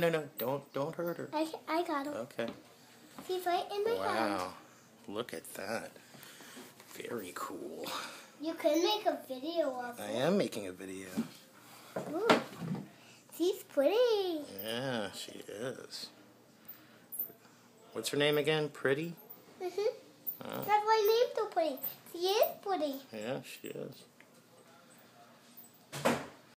No. Don't hurt her. I got him. Okay. He's right in my hand. Wow. Look at that. Very cool. You can make a video of it. I am making a video. Ooh. She's pretty. Yeah, she is. What's her name again? Pretty? That's why I named her pretty. She is pretty. Yeah, she is.